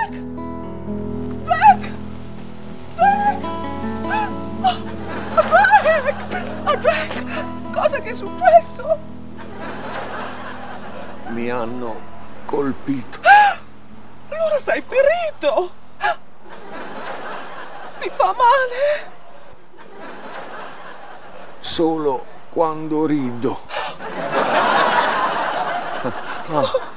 Drake! Drake! Drake! Oh, Drake! Cosa ti è successo? Mi hanno colpito. Allora sei ferito! Ti fa male? Solo quando rido. Ah.